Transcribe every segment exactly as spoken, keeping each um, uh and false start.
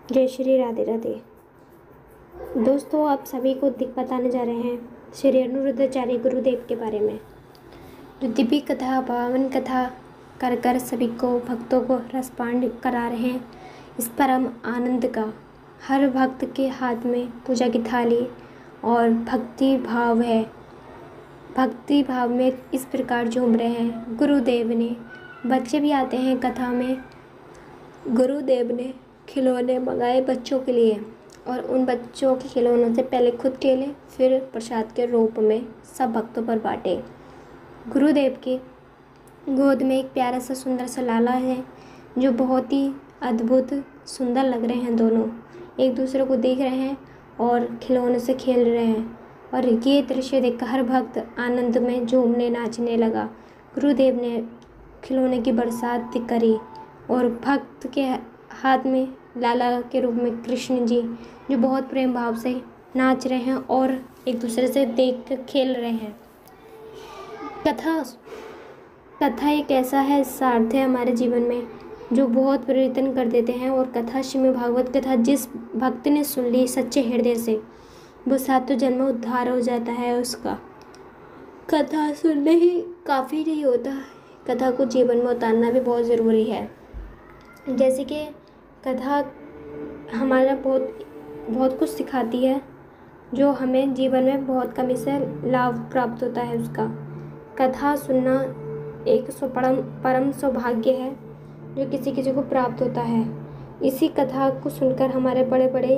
जय श्री राधे राधे। दोस्तों, आप सभी को दिख बताने जा रहे हैं श्री अनिरुद्धाचार्य गुरुदेव के बारे में, जो दिव्य कथा पावन कथा कर कर सभी को भक्तों को रसपान करा रहे हैं। इस परम आनंद का हर भक्त के हाथ में पूजा की थाली और भक्ति भाव है। भक्ति भाव में इस प्रकार झूम रहे हैं। गुरुदेव ने, बच्चे भी आते हैं कथा में, गुरुदेव ने खिलौने मंगाए बच्चों के लिए और उन बच्चों के खिलौनों से पहले खुद खेले, फिर प्रसाद के रूप में सब भक्तों पर बांटे। गुरुदेव की गोद में एक प्यारा सा सुंदर सा लाला है, जो बहुत ही अद्भुत सुंदर लग रहे हैं। दोनों एक दूसरे को देख रहे हैं और खिलौनों से खेल रहे हैं, और ये दृश्य देखकर हर भक्त आनंद में झूमने नाचने लगा। गुरुदेव ने खिलौने की बरसात करी और भक्त के हाथ में लाला के रूप में कृष्ण जी, जो बहुत प्रेम भाव से नाच रहे हैं और एक दूसरे से देख कर खेल रहे हैं। कथा कथा एक ऐसा है सार्थ है हमारे जीवन में, जो बहुत परिवर्तन कर देते हैं। और कथा श्रीमद् भागवत कथा जिस भक्त ने सुन ली सच्चे हृदय से, वो सातों जन्म में उद्धार हो जाता है उसका। कथा सुनने ही काफ़ी नहीं होता, कथा को जीवन में उतारना भी बहुत ज़रूरी है। जैसे कि कथा हमारा बहुत बहुत कुछ सिखाती है, जो हमें जीवन में बहुत कमी से लाभ प्राप्त होता है उसका। कथा सुनना एक सौ परम परम सौभाग्य है, जो किसी किसी को प्राप्त होता है। इसी कथा को सुनकर हमारे बड़े बड़े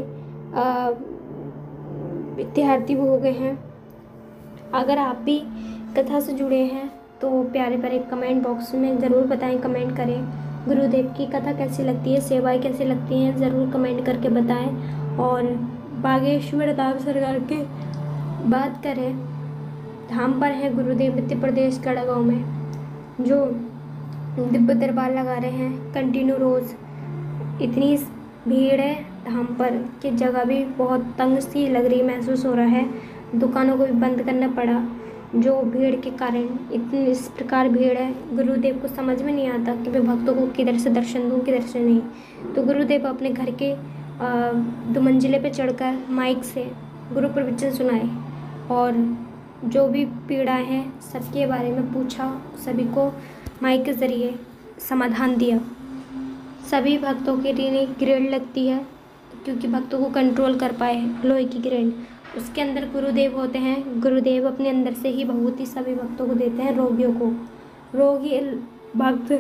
विद्यार्थी हो गए हैं। अगर आप भी कथा से जुड़े हैं तो प्यारे प्यारे कमेंट बॉक्स में ज़रूर बताएं, कमेंट करें। गुरुदेव की कथा कैसी लगती है, सेवाएं कैसी लगती हैं, ज़रूर कमेंट करके बताएं। और बागेश्वर धाम सरकार के बात करें, धाम पर है गुरुदेव मध्य प्रदेश कड़ा गाँव में, जो दिव्य दरबार लगा रहे हैं कंटिन्यू रोज़। इतनी भीड़ है धाम पर कि जगह भी बहुत तंग सी लग रही महसूस हो रहा है। दुकानों को भी बंद करना पड़ा, जो भीड़ के कारण। इतनी इस प्रकार भीड़ है, गुरुदेव को समझ में नहीं आता कि मैं भक्तों को किधर से दर्शन दूँ किधर से नहीं। तो गुरुदेव अपने घर के दो मंजिले पे चढ़कर माइक से गुरु प्रवचन सुनाए और जो भी पीड़ाएं हैं सबके बारे में पूछा, सभी को माइक के ज़रिए समाधान दिया। सभी भक्तों के लिए ग्रेड लगती है, क्योंकि भक्तों को कंट्रोल कर पाए लोहे की ग्रेड, उसके अंदर गुरुदेव होते हैं। गुरुदेव अपने अंदर से ही भभूति सभी भक्तों को देते हैं, रोगियों को। रोगी भक्त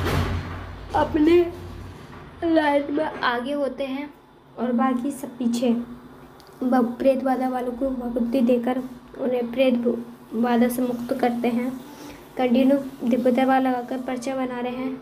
अपने लाइन में आगे होते हैं और बाकी सब पीछे। प्रेत बाधा वालों को भभूति देकर उन्हें प्रेत बाधा से मुक्त करते हैं। कंटिन्यू दिव्य दरबार लगाकर पर्चा बना रहे हैं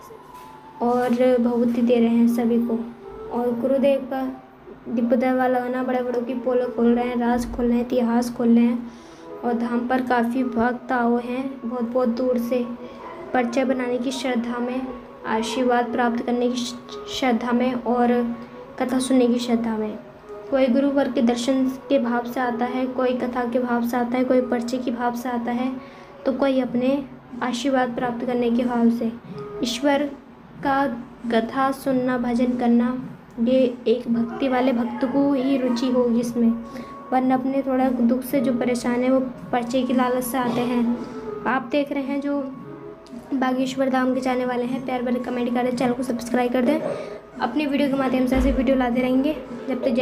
और भभूति दे रहे हैं सभी को। और गुरुदेव का दिव्य दरबार लगाना, बड़े बड़ों की पोलो खोल रहे हैं, राज खोल रहे हैं, इतिहास खोल रहे हैं। और धाम पर काफ़ी भक्त आए हैं बहुत बहुत दूर से, पर्चा बनाने की श्रद्धा में, आशीर्वाद प्राप्त करने की श्रद्धा में और कथा सुनने की श्रद्धा में। कोई गुरुवर के दर्शन के भाव से आता है, कोई कथा के भाव से आता है, कोई पर्चे के भाव से आता है, तो कोई अपने आशीर्वाद प्राप्त करने के भाव से। ईश्वर का कथा सुनना, भजन करना, ये एक भक्ति वाले भक्त को ही रुचि होगी इसमें, वरना अपने थोड़ा दुख से जो परेशान है वो पर्चे की लालच से आते हैं। आप देख रहे हैं जो बागेश्वर धाम के जाने वाले हैं, प्यार भरे कमेंट करें, चैनल को सब्सक्राइब कर दें। अपनी वीडियो के माध्यम से ऐसे वीडियो लाते रहेंगे जब तक